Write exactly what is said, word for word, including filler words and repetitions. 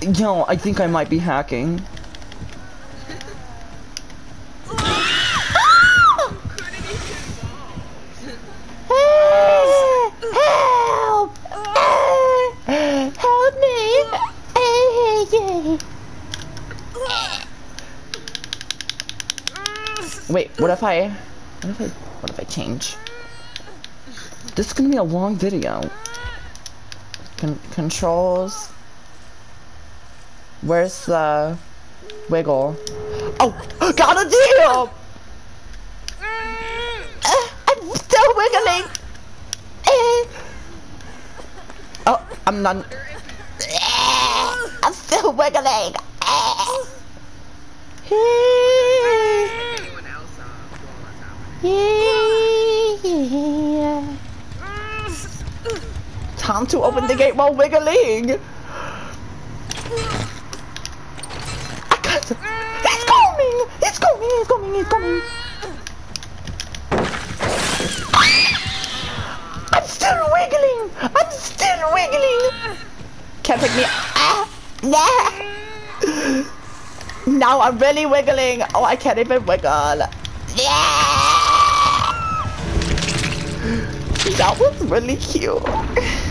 Yo, I think I might be hacking. Help! Help me! Wait, what if I, what if I, what if I change? This is gonna be a long video. Con controls. Where's the wiggle? Oh, got a deal! Uh, I'm still wiggling. Uh, oh, I'm not. Uh, I'm still wiggling. Uh, yeah. Time to open the gate while wiggling. He's coming! He's coming! He's coming! He's coming! I'm still wiggling! I'm still wiggling! Can't pick me up. Ah! Nah! Now I'm really wiggling! Oh, I can't even wiggle! Yeah! That was really cute!